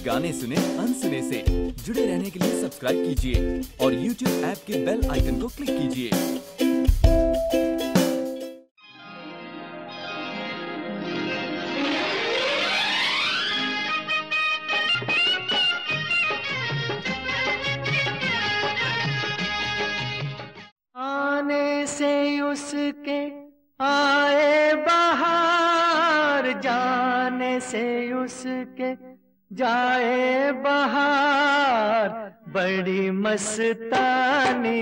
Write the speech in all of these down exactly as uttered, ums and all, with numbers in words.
गाने सुने अनसुने से। जुड़े रहने के लिए सब्सक्राइब कीजिए और यूट्यूब ऐप के बेल आइकन को क्लिक कीजिए। आने से उसके आए बहार, जाने से उसके जाए बहार, बड़ी मस्तानी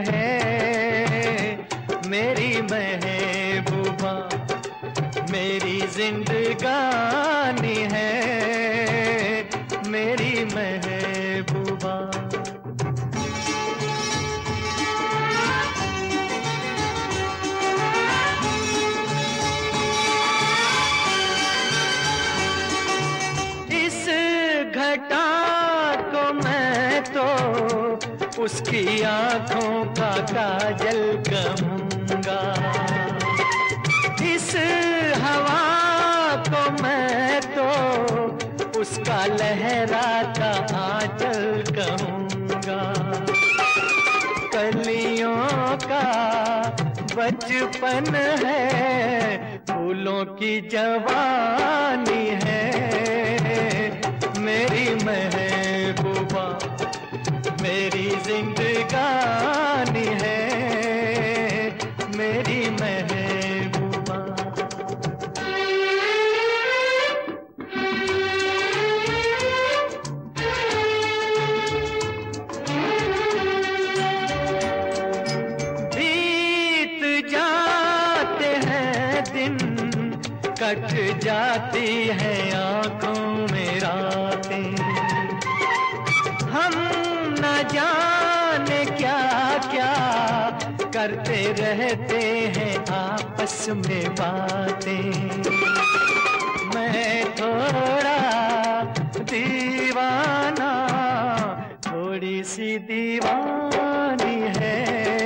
है मेरी महबूबा, मेरी जिंदगानी है मेरी महबूबा। घटा को मैं तो उसकी आंखों का काजल कहूँगा, इस हवा को मैं तो उसका लहराता आंचल कहूँगा। कलियों का बचपन है, फूलों की जवानी है मेरी महबूबा, मेरी जिंदगानी है मेरी महबूबा। बीत जाते हैं दिन, कट जाती है आंखों में रातें, हम न जाने क्या क्या करते रहते हैं आपस में बातें। मैं थोड़ा दीवाना, थोड़ी सी दीवानी है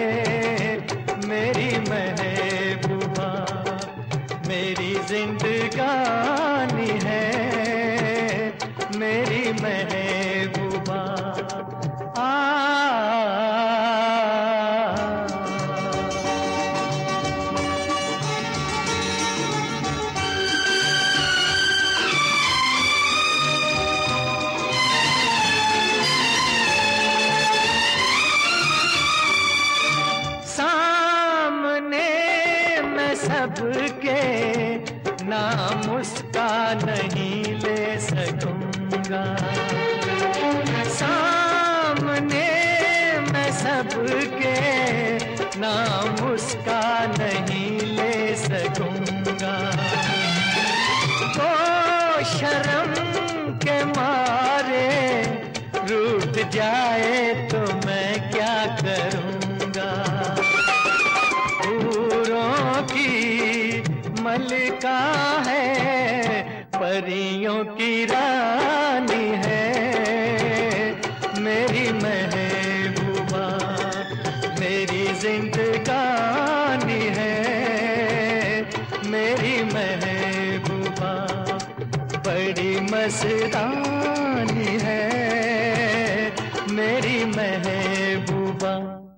मेरी महबूबा, मेरी जिंदगानी है मेरी महबूबा। सामने मैं सबके नाम उसका नहीं ले सकूंगा, सामने मैं सबके नाम उसका नहीं ले सकूंगा। तो शर्म के मारे रूठ जाए तो मैं क्या करूंगा। हूरों की मलिका है, परियों की रानी है मेरी महबूबा, मेरी जिंदगानी है मेरी महबूबा, बड़ी मस्तानी है मेरी महबूबा।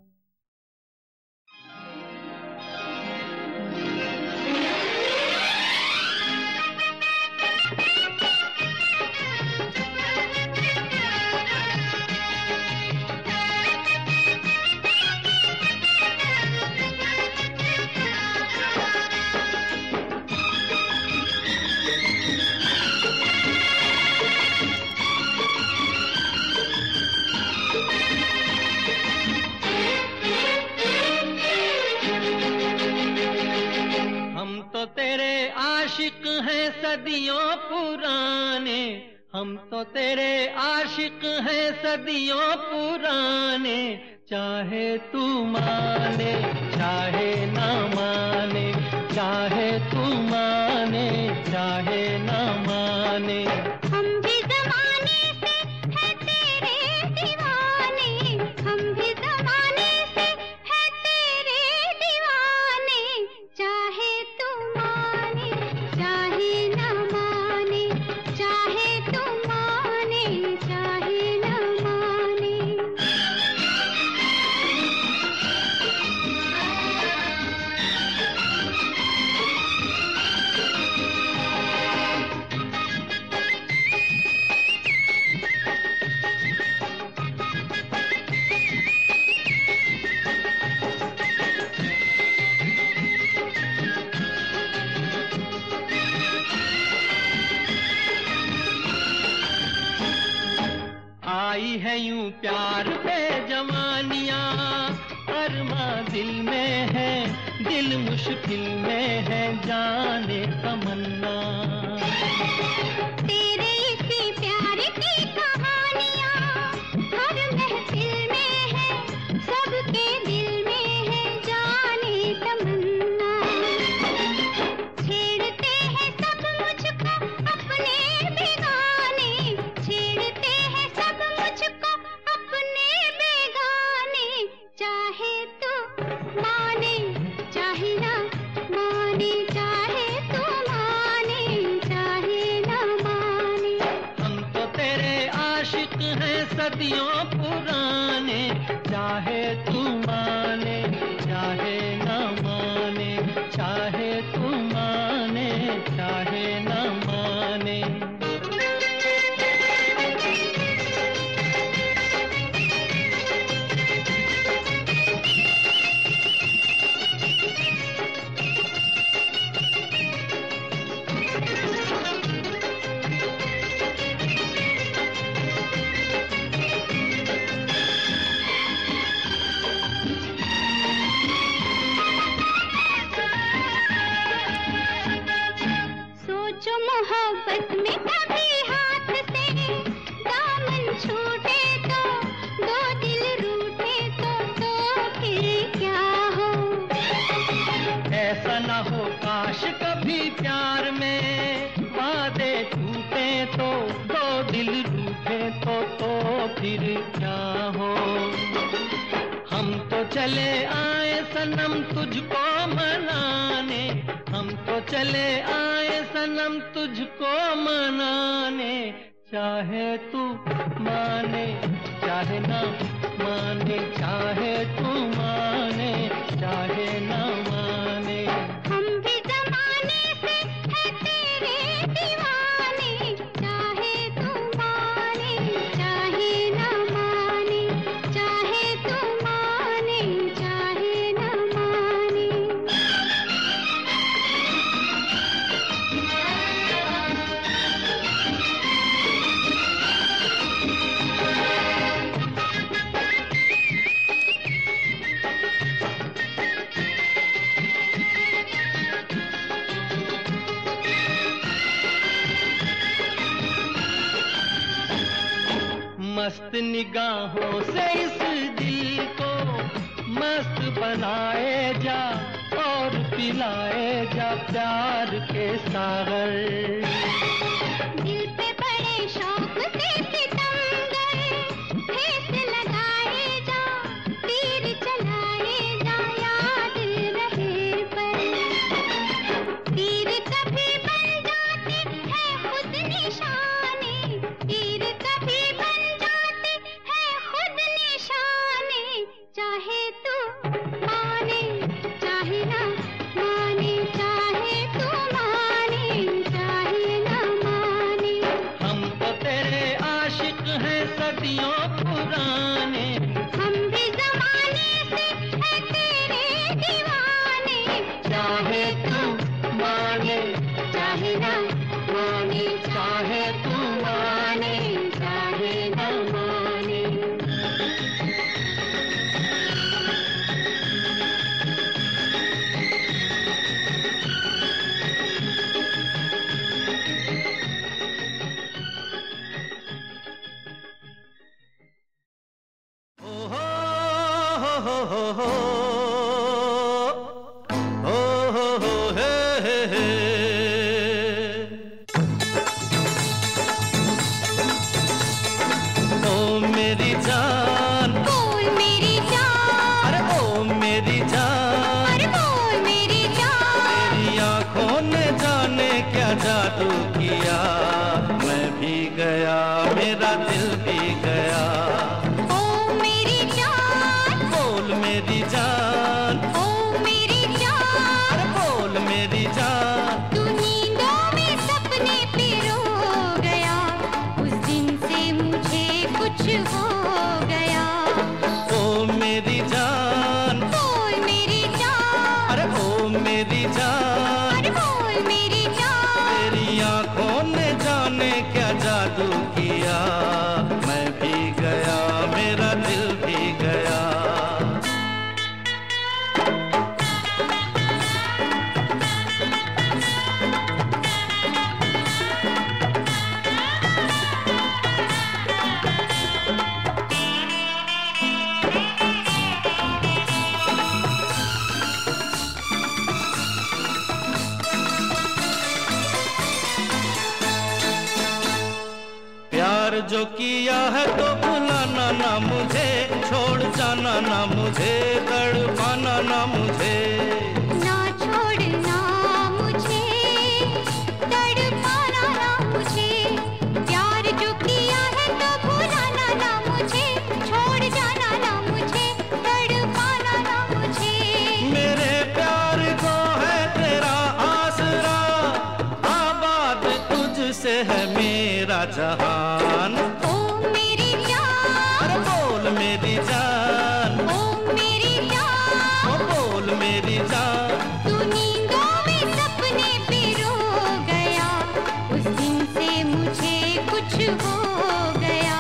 आशिक हैं सदियों पुराने, हम तो तेरे आशिक हैं सदियों पुराने, चाहे तू माने चाहे ना माने, चाहे तू माने चाहे ना माने। हम भी ज़माने से है तेरे दीवाने, हम भी ज़माने से है तेरे दीवाने, चाहे तू माने चाहे ना माने, चाहे तू माने प्यार पे जवानियां, अरमा दिल में है, दिल मुश्किल में है, जाने तमन्ना। तेरे इसी प्यार की कहानियां हर महफिल में है, सबके दिल में है, जाने तमन्ना। छेड़ते हैं सब मुझको अपने बेगाने, छेड़ते हैं सब मुझको अपने बेगाने, चाहे तो माने चाहे ना माने, चाहे तो माने चाहे ना माने। हम तो तेरे आशिक हैं सदियों पुराने, चाहे तू माने चाहे न माने, चाहे तू माने चाहे न माने। सोचो मोहब्बत में कभी हाथ से दामन छूटे तो, दो दिल रूठे तो, तो फिर क्या हो। ऐसा न हो काश कभी प्यार में वादे टूटे तो, दो दिल रूठे तो, तो फिर क्या हो। हम तो चले आए सनम तुझको मनाने, हम तो चले आए सनम तुझको मनाने, चाहे तू माने चाहे ना माने, चाहे तू माने चाहे ना माने। हम भी जमाने से है तेरे दीवाने, चाहे तू माने चाहे ना माने, चाहे तू माने चाहे ना माने। मस्त निगाहों से इस दिल को मस्त बनाए जा, और पिलाए जा प्यार के सागर। दिल पे बड़े शौक से सितमगर ठेस लगाए जा, तीर चलाए जा, याद रहे पर। तीर कभी बन जाते हैं खुद निशाने, तीर कभी बन जाते हैं खुद निशाने, चाहे तू माने चाहे ना माने, चाहे तू माने चाहे ना माने। हम तो तेरे आशिक हैं सदियों पुराने, हम भी जमाने से है तेरे दीवाने, चाहे तू माने चाहे ना माने, चाहे तू माने चाहे न माने। ओ हो हो हो हो हो हो हो हे हे हे। ओ मेरी जान, बोल मेरी जान, अरे ओ मेरी जान, अरे बोल मेरी जान। तेरी आंखों ने जाने क्या जादू किया, मैं भी गया मेरा दिल भी गया। ओ मेरी जान, बोल मेरी जान, ओ मेरी जान। अरे बोल मेरी जान। तू नींदों में सपने पिरो गया, उस दिन से मुझे कुछ हो गया। जो किया है तो भुलाना ना मुझे, छोड़ जाना ना मुझे, तड़पाना ना मुझे। ना छोड़ना मुझे, तड़पाना ना मुझे, प्यार जो किया है तो भुलाना ना मुझे, छोड़ जाना ना मुझे, तड़पाना ना मुझे। मेरे प्यार को है तेरा आसरा, आबाद तुझसे है मेरा जहान। ओ मेरी जान, अरे बोल मेरी जान, ओ मेरी जान, ओ बोल मेरी जान। तू नींदों में सपने पिरो गया, उस दिन से मुझे कुछ हो गया।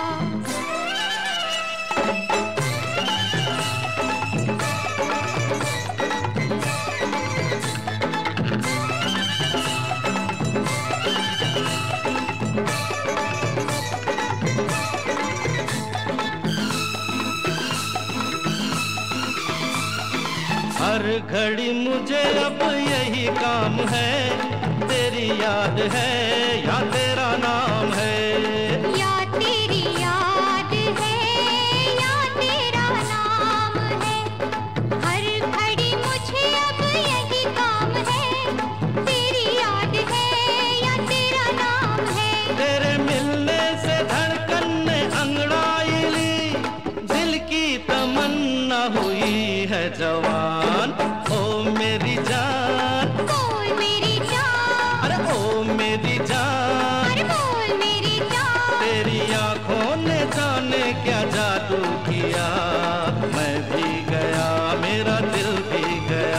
हर घड़ी मुझे अब यही काम है, तेरी याद है या तेरा नाम है। या तेरी याद है या तेरा नाम है, हर घड़ी मुझे अब यही काम है, तेरी याद है या तेरा नाम है। तेरे मिलने से धड़कन ने अंगड़ाई ली, दिल की तमन्ना हुई है जवान। ओ मेरी जान, बोल मेरी जान, अरे ओ मेरी जान, अरे बोल मेरी जान। तेरी आंखों ने जाने क्या जादू किया, मैं भी गया मेरा दिल भी गया।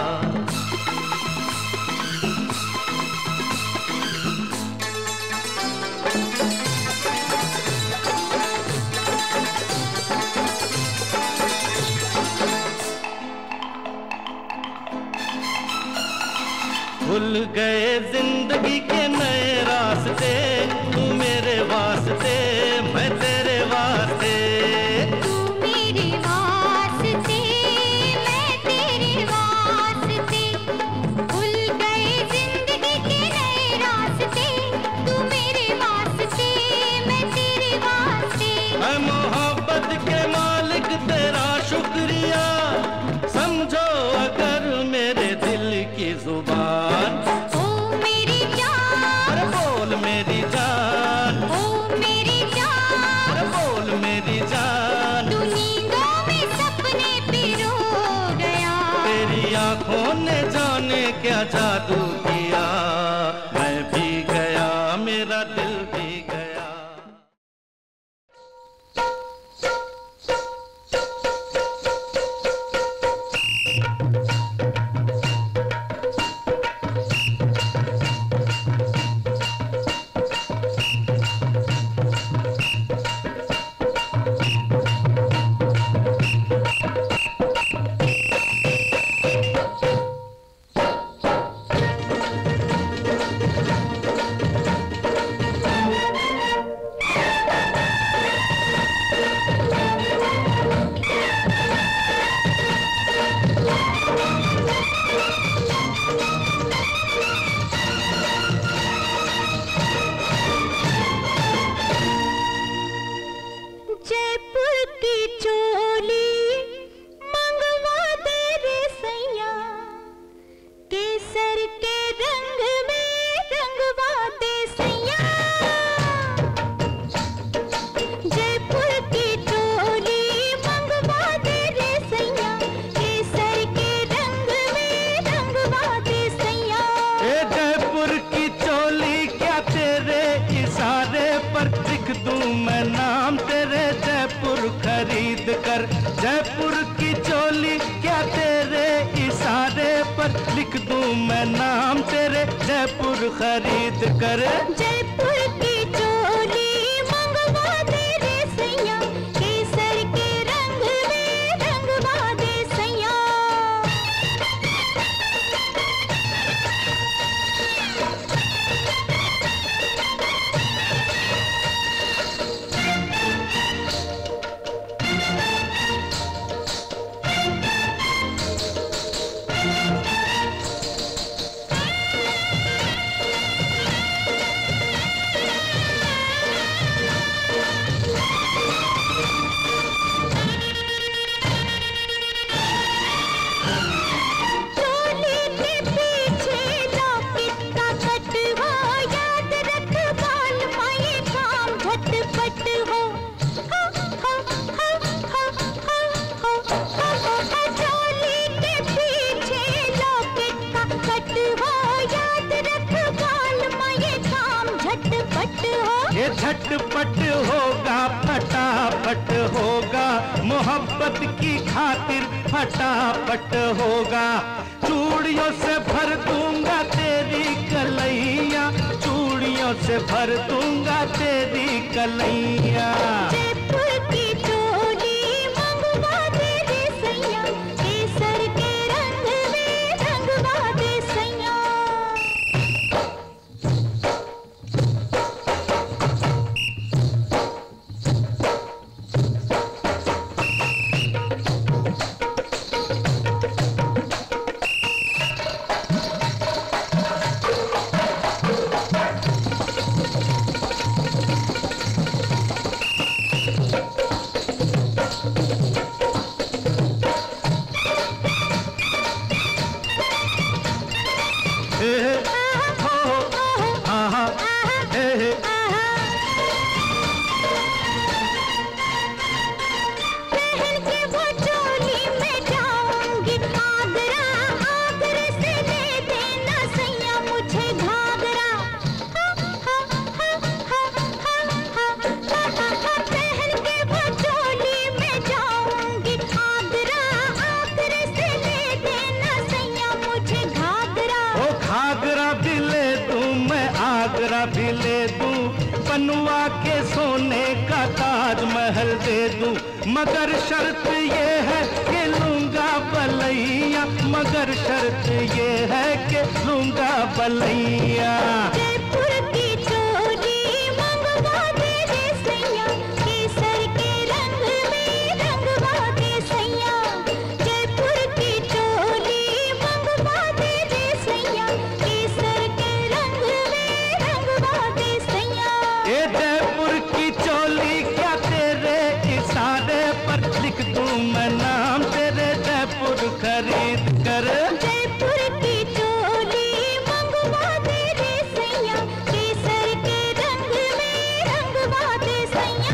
खुल गए जिंदगी के नए रास्ते, तू मेरे वास्ते मैं तेरे वास्ते। तू मेरे वास्ते मैं तेरे वास्ते, खुल गए जिंदगी के नए रास्ते, तू मेरे वास्ते मैं तेरे वास्ते। मैं मोहब्बत के मालिक तेरा शुक्रिया, समझो अगर मेरे दिल की जुबान। ओ मेरी जान, अरे बोल मेरी जान, ओ मेरी जान, अरे बोल मेरी जान। तू नींदों में सपने पिरो गया, तेरी आंखों ने जाने क्या जादू किया, मैं भी गया मेरा दिल भी गया। जयपुर की चोली मंगवा दे रे सैया, केसर के रंग में रंगवा दे सैया। जयपुर की चोली मंगवा दे रे सैया, केसर के रंग में रंगवा दे सैया। ए जयपुर की चोली क्या तेरे इशारे पर लिख दूं मैं नाम तेरे, जयपुर खरीद कर। जयपुर की चोली क्या तेरे इशारे पर लिख दूं मैं नाम तेरे, जयपुर खरीद कर। जयपुर की चोली मंगवा दे रे सैया, केसर के रंग में रंगवा दे सैया। झटपट होगा फटाफट होगा, मोहब्बत की खातिर फटाफट होगा। चूड़ियों से भर दूंगा तेरी कलैया, चूड़ियों से भर दूंगा तेरी कलैया। जयपुर की चोली मंगवा दे रे सैया, केसर के रंग में रंगवा दे सैया। भी ले दूं, बनवा के सोने का ताजमहल दे दूं, मगर शर्त ये है कि लूंगा बलैया, मगर शर्त ये है कि लूंगा बलैया। जयपुर की चोली मंगवा दे रे सैया, केसर के रंग में रंगवा दे सैया। जयपुर की चोली मंगवा दे रे सैया, केसर के रंग में रंगवा दे सैया। ये जयपुर की चोली क्या तेरे इशारे पर लिख दूं मैं नाम तेरे, जयपुर खरीद कर। जयपुर की चोली मंगवा दे रे सैया, केसर के रंग में रंगवा दे सैया।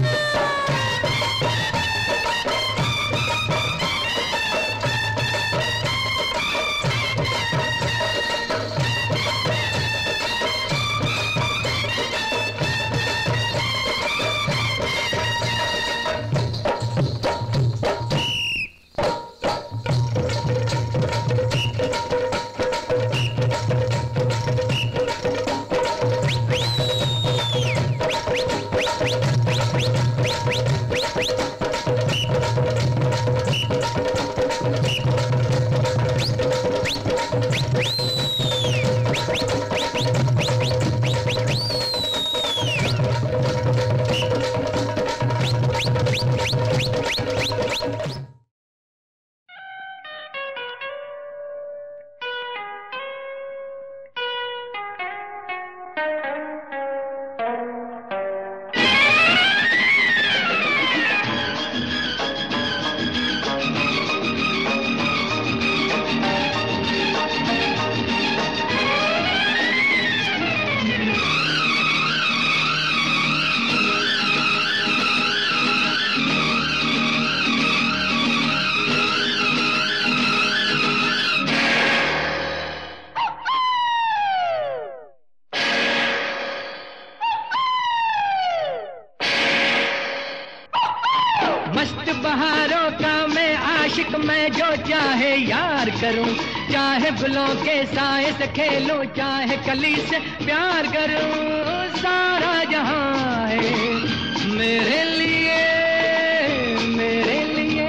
मस्त बहारों का मैं आशिक, मैं जो चाहे यार करूं, चाहे गुलों के साए से खेलूं, चाहे कली से प्यार करूं। सारा जहां है मेरे लिए, मेरे लिए।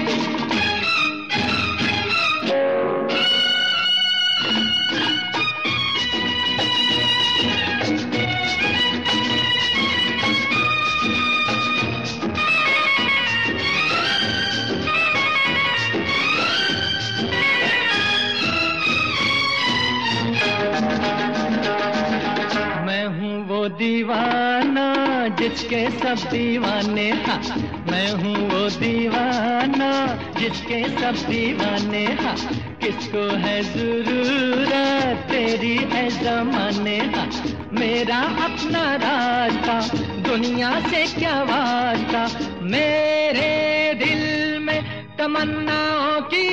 दीवाना जिसके सब दीवाने, हाँ मैं हूँ वो दीवाना जिसके सब दीवाने, हाँ किसको है जरूरत तेरी है ज़माने, हाँ मेरा अपना रास्ता दुनिया से क्या वास्ता, मेरे दिल में तमन्नाओं की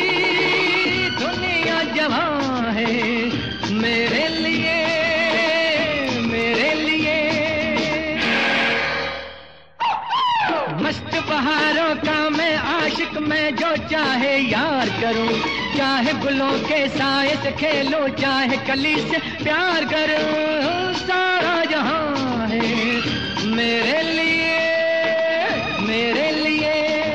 दुनिया जवां है मेरे लिए, मेरे लिए। आशिक मैं जो चाहे यार करूं, चाहे गुलों के साए से खेलो, चाहे कली से प्यार करूं, सारा जहां है मेरे लिए, मेरे लिए।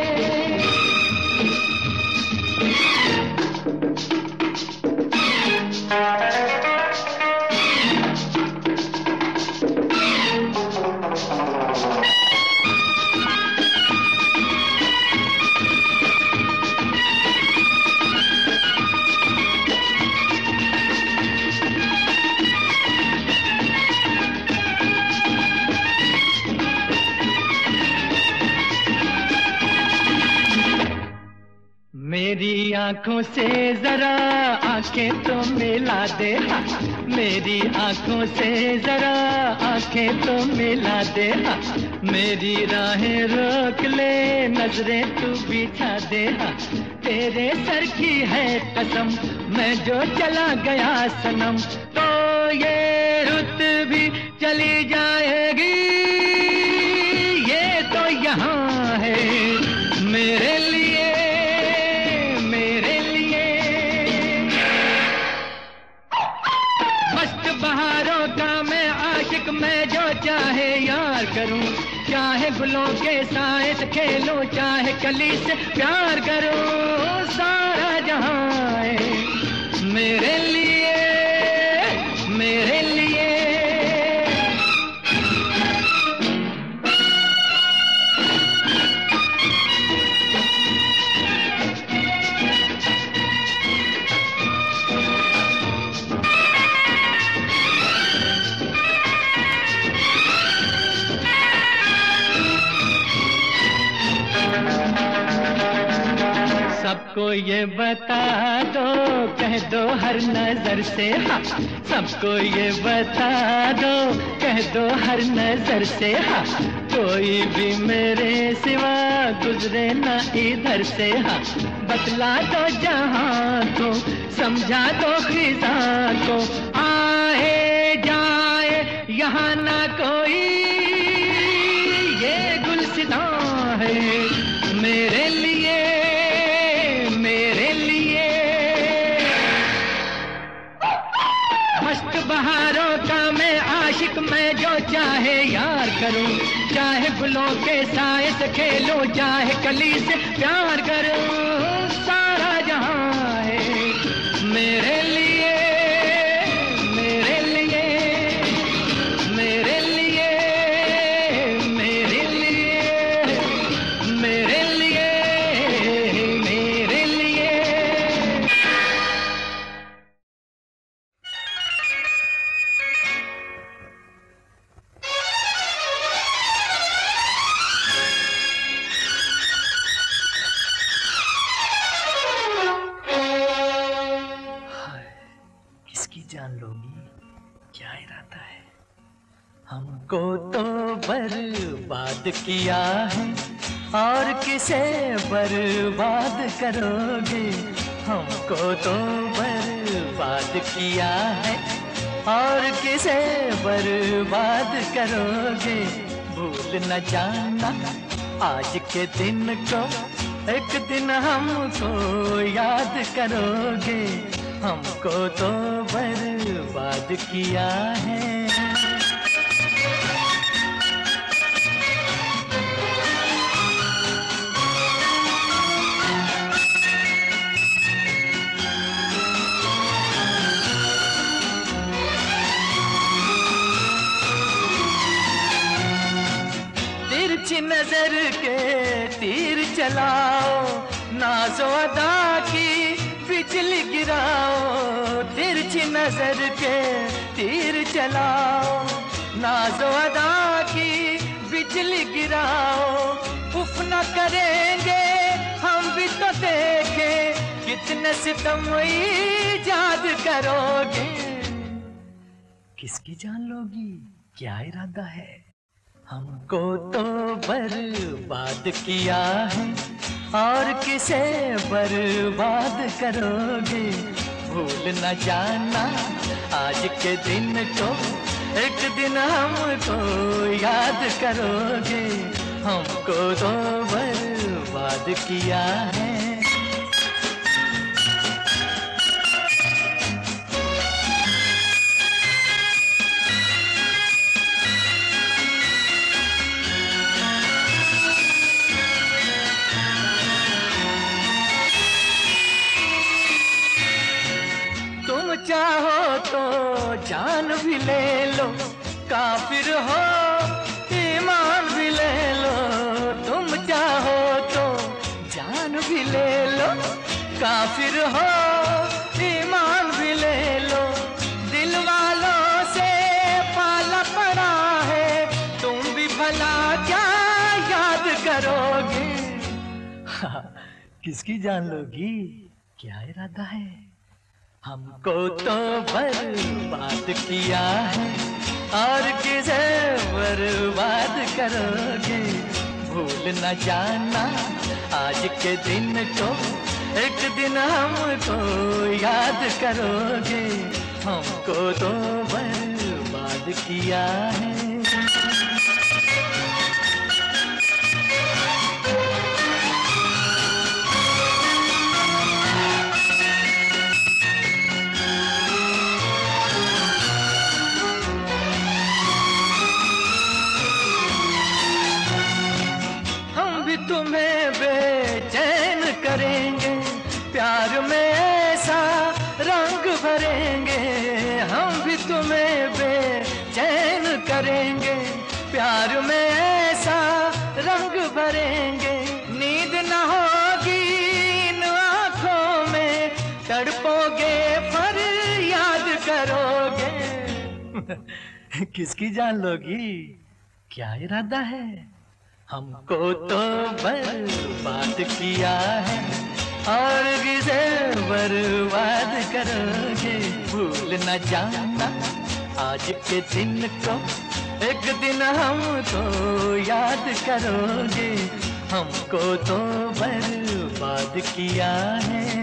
मेरी आंखों से जरा आंखें तो मिला दे, मेरी आंखों से जरा आंखें तो मिला दे, मेरी राहें रोक ले, नजरें तू बिछा दे, तेरे सर की है कसम मैं जो चला गया सनम, तो ये रुत भी चली जाएगी, ये तो यहाँ है मेरे लिए, बहारों का मैं आशिक मैं जो चाहे यार करूं, चाहे गुलों के साए से खेलो, चाहे कली से प्यार करूं, सारा जहां है मेरे लिए, मेरे लिए। सबको ये बता दो, कह दो हर नजर से, हाँ सबको ये बता दो, कह दो हर नजर से, हाँ कोई भी मेरे सिवा गुजरे ना इधर से, हाँ बतला दो जहां को, समझा दो खिजा को, आए जाए यहाँ ना कोई, ये गुलसिता है मेरे लिए, मेरे लिए। मस्त बहारों का मैं आशिक मैं जो चाहे यार करूं, चाहे गुलों के साए से खेलो, चाहे कली से प्यार करूं, सारा जहां है मेरे लिए, मेरे लिए, मेरे लिए, मेरे लिए, मेरे लिए, मेरे लिए। जान लोगी क्या इरादा है, हमको तो बर्बाद किया है और किसे बर्बाद करोगे, हमको तो बर्बाद किया है और किसे बर्बाद करोगे, भूल न जाना आज के दिन को, एक दिन हमको याद करोगे, हमको तो बर्बाद किया है। तिरछी नजर के तीर चलाओ, नाज़ो अदा की बिजली गिराओ, तिरछी नजर के तीर चलाओ, नाज़ो अदा की बिजली गिराओ, उफ न करेंगे हम भी तो देखें, कितने सितम ईजाद करोगे, किसकी जान लोगी क्या इरादा है, हमको तो बर्बाद किया है और किसे बर्बाद करोगे, भूल न जाना आज के दिन को, एक दिन हमको याद करोगे, हमको तो बर्बाद बर्बाद किया है। तुम चाहो तो जान भी ले लो, काफिर हो ईमान भी ले लो। तुम चाहो तो जान भी ले लो, काफिर हो ईमान भी ले लो। दिल वालों से पाला पड़ा है, तुम भी भला क्या याद करोगे? किसकी जान लोगी? क्या इरादा है? हमको तो बर्बाद किया है और किसे बर्बाद करोगे? भूल न जाना आज के दिन को, एक दिन हमको याद करोगे। हमको तो बर्बाद किया है। तुम्हें बेचैन करेंगे, प्यार में ऐसा रंग भरेंगे। हम भी तुम्हें बेचैन करेंगे, प्यार में ऐसा रंग भरेंगे। नींद न होगी इन आँखों में, तड़पोगे पर याद करोगे। किसकी जान लोगी? क्या इरादा है? हमको तो बर्बाद किया है और किसे बर्बाद करोगे? भूल न जाना आज के दिन को, एक दिन हमको याद करोगे। हमको तो बर्बाद किया है।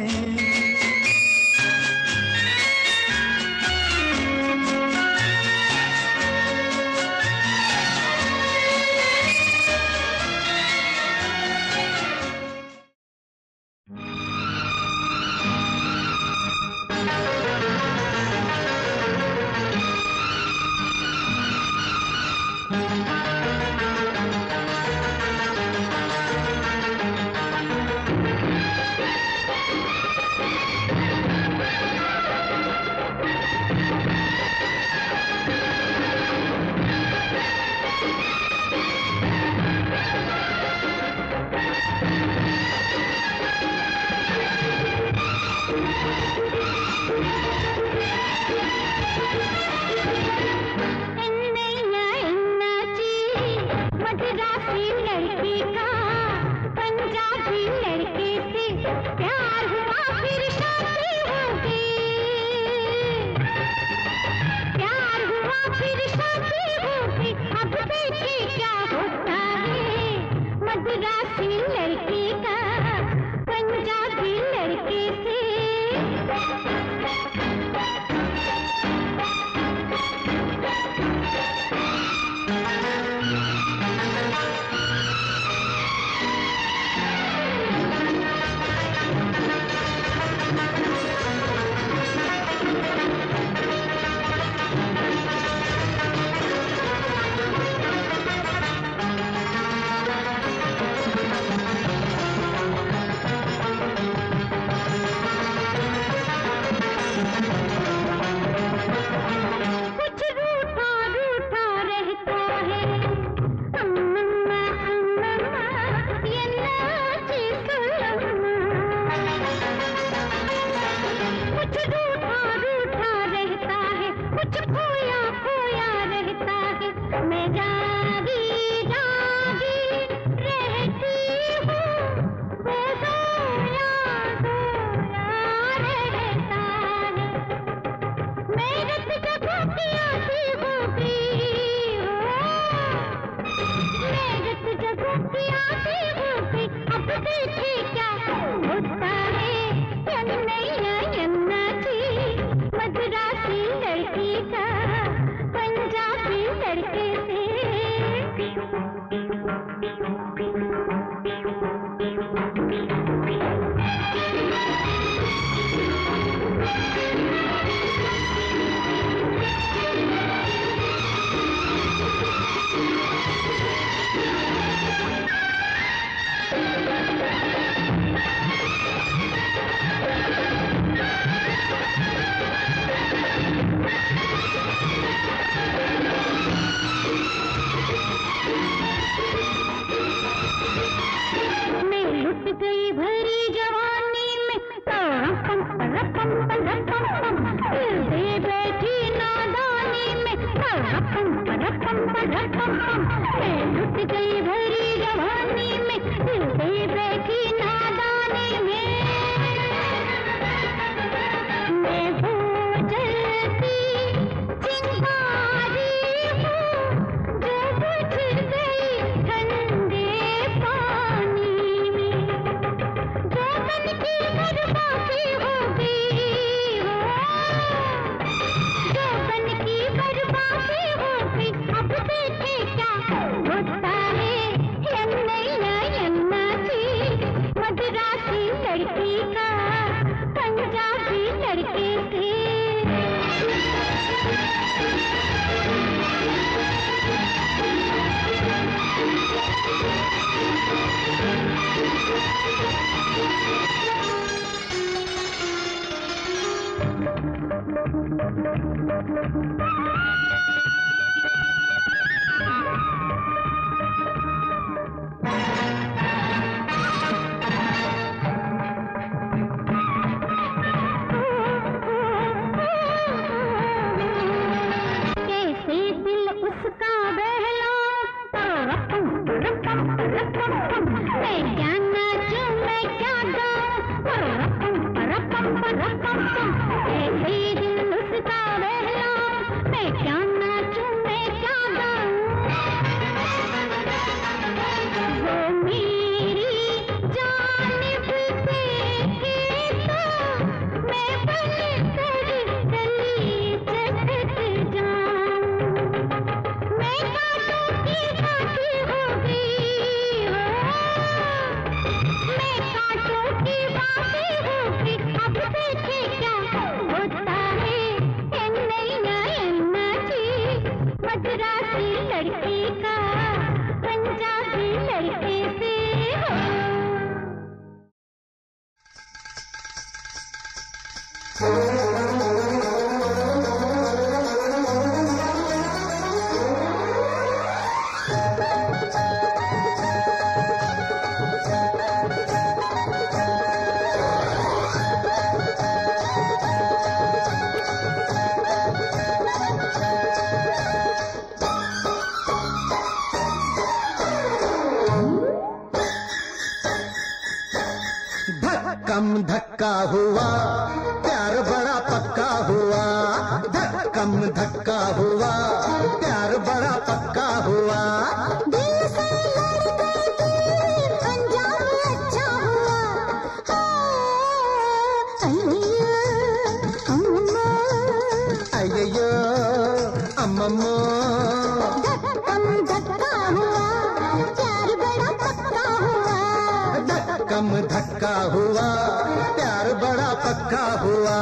लड़के से धक्कम धक्का हुआ, प्यार बड़ा पक्का हुआ। धक्कम धक्का हुआ, प्यार बड़ा पक्का हुआ। दिल से लड़के दिल अंजाम अच्छा हुआ। अय्यो अम्मम्मो, धक्कम धक्का हुआ, प्यार बड़ा पक्का हुआ। धक्कम धक्का हुआ, प्यार बड़ा पक्का हुआ।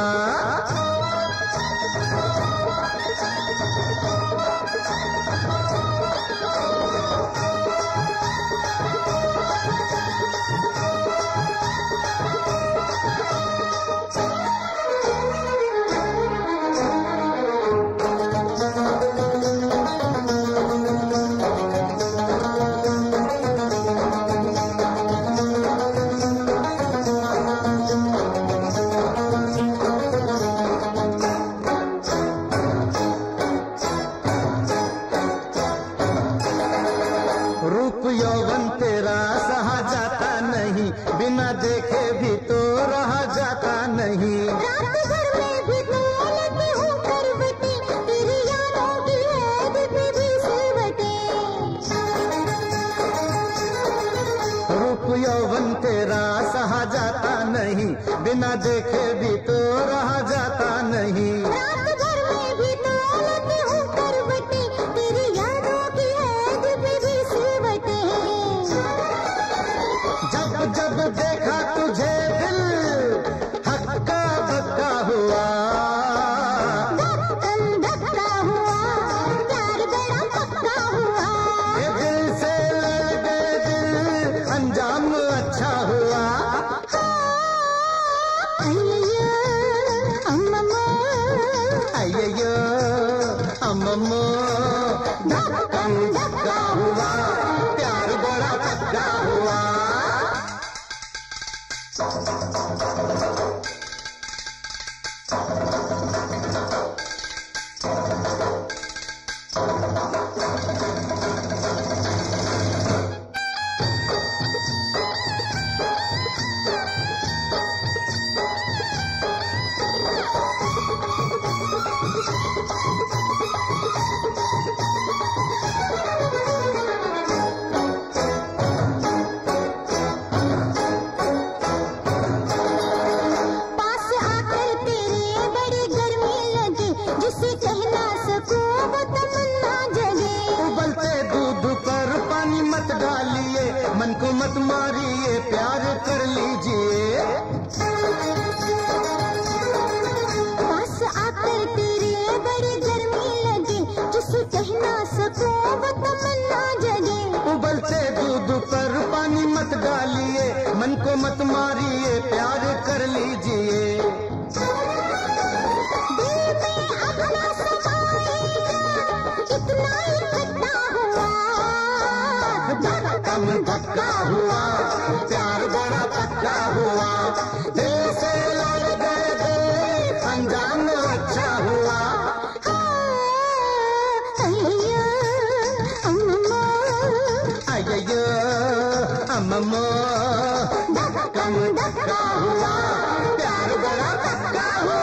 रूप यौवन तेरा सहा जाता नहीं, बिना देखे भी तो रहा जाता नहीं। रात भर में भी तो लेती हूँ करवटें, तेरी यादों की याद पे भी सिलवटें। रूप यौवन तेरा सहा जाता नहीं, बिना देखे भी तो रहा जाता नहीं। रात भर में भी तो लेती हूँ करवटें, तेरी यादों की याद पे भी सिलवटें। जब जब देखा तुझे दिल हक्का बक्का हुआ। धक्कम धक्का हुआ, प्यार बड़ा पक्का हुआ। ये दिल से लड़ गए दिल, अंजाम अच्छा हुआ। अय्यो मत डालिए, मन को मत मारिए, प्यार कर लीजिए। पास आकर तेरे बड़ी गर्मी लगे, जिसे कह ना सकूं वो तमन्ना जगे। उबलते दूध पर पानी मत डालिए, मन को मत मारिए, प्यार कर लीजिए। दिल में अपना समाएगा, इतना इकट्ठा हुआ, धक्का में धक्का हुआ, प्यार बड़ा पक्का हुआ। दिल से लड़ गए दिल, अंजाम अच्छा हुआ। अय्या अम्मा, अय्यो अम्मो, धक्का में धक्का हुआ, प्यार बड़ा पक्का हुआ।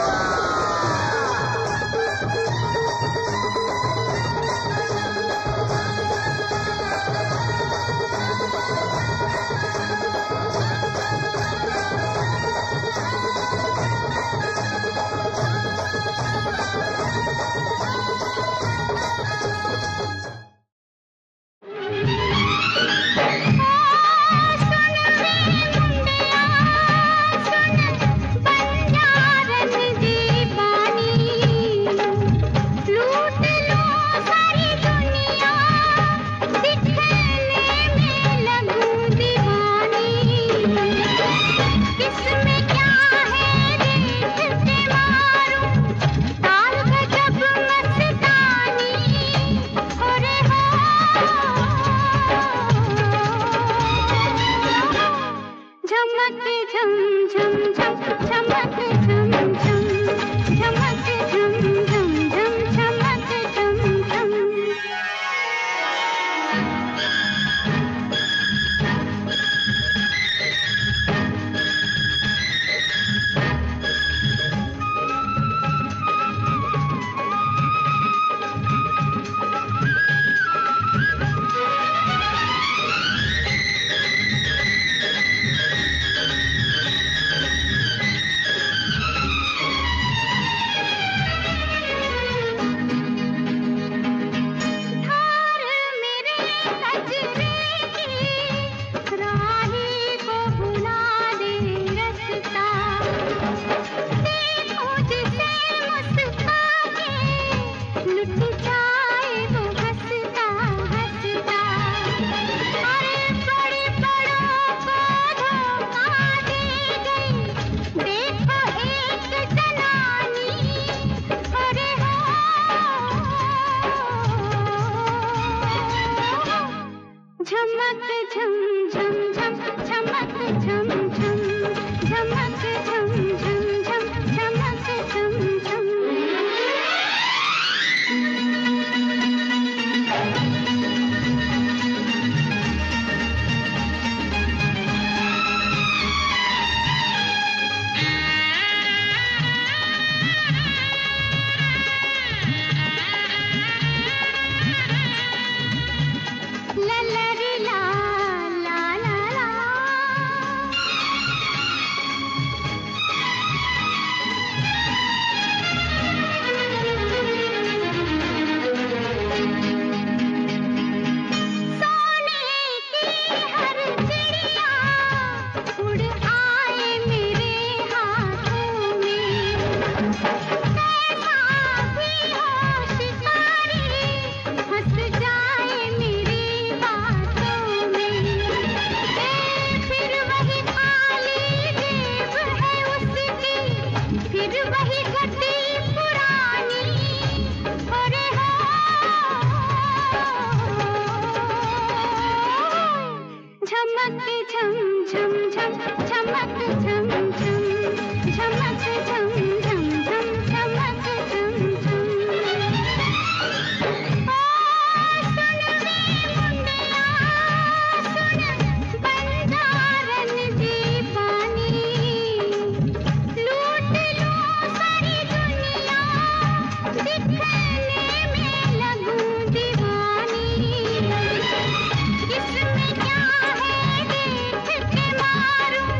इसमें क्या है देख के मारूं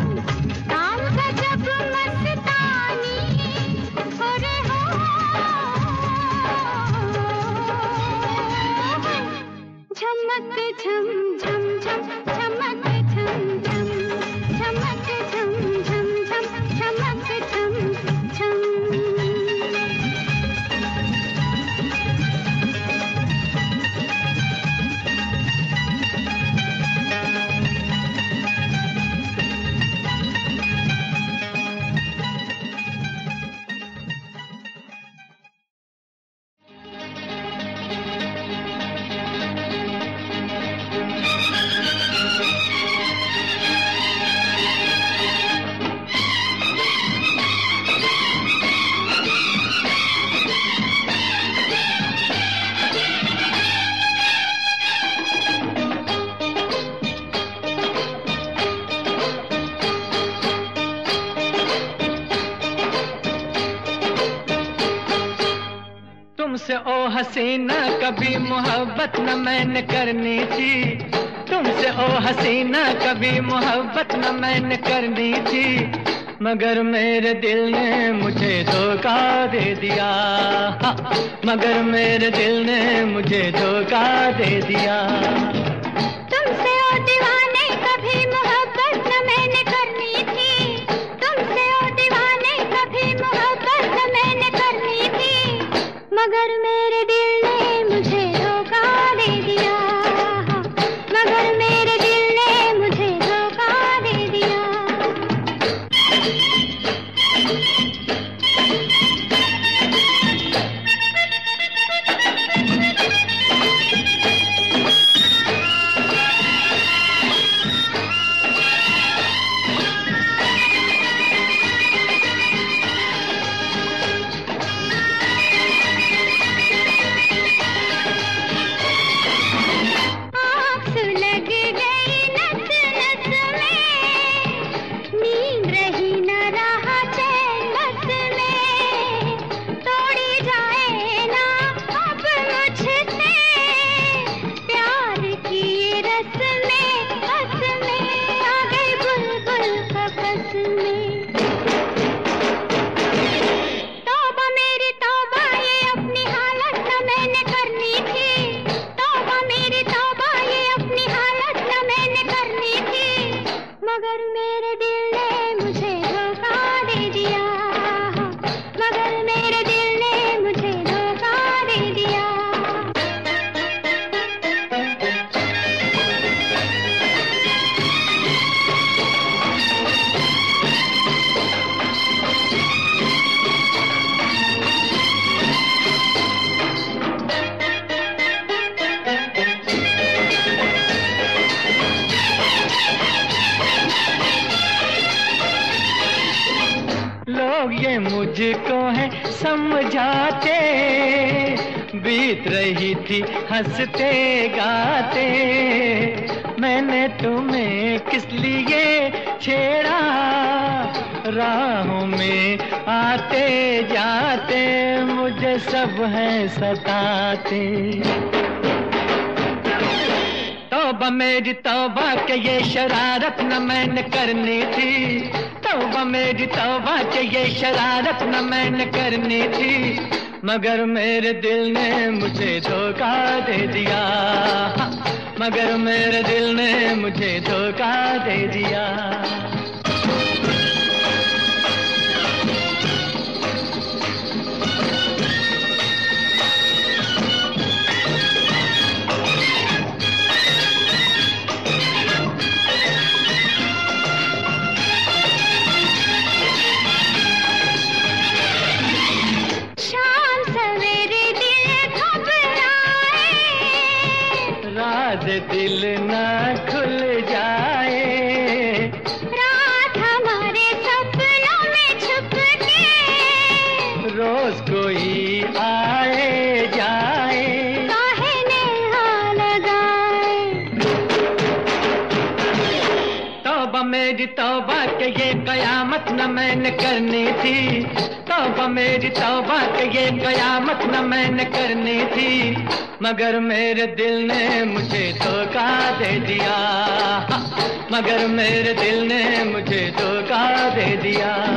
चमक झम झम झम चमक झम झम चमक झम झम झम चमक झम झम। तुमसे ओ हसीना कभी मोहब्बत न मैंने करनी थी, तुमसे ओ हसीना कभी मोहब्बत न मैंने करनी थी, मगर मेरे दिल ने मुझे धोखा दे दिया, मगर मेरे दिल ने मुझे धोखा दे दिया। तुमसे ओ दीवाने कभी मोहब्बत न मैंने करनी थी, तुमसे ओ दीवाने कभी मोहब्बत न मैंने करनी थी, मगर मेरे दिल ने मुझे धोखा दे दिया, मगर मेरे दिल ने मुझे धोखा दे दिया। मगर मेरे दिल ने मुझे धोखा दे दिया, मगर मेरे दिल ने मुझे धोखा दे दिया। लोग ये मुझको है समझाते, बीत रही थी हंसते गाते, मैंने तुम्हें किस लिए छेड़ा, राहों में आते जाते मुझे सब है सताते। तौबा मेरी तौबा के ये शरारत न मैंने करनी थी, तौबा मेरी तौबा के ये शरारत न मैंने करनी थी, मगर मेरे दिल ने मुझे धोखा दे दिया, मगर मेरे दिल ने मुझे धोखा दे दिया। दिल ना खुल जाए, रात हमारे सपनों में छुप के, रोज कोई आए जाए, काहे नेहा लगाए। तौबा मेरी तौबा के ये कयामत न मैंने करनी थी, तौबा मेरी तौबा के ये कयामत न मैंने करनी थी, मगर मेरे दिल ने मुझे धोखा दे दिया, मगर मेरे दिल ने मुझे धोखा दे दिया।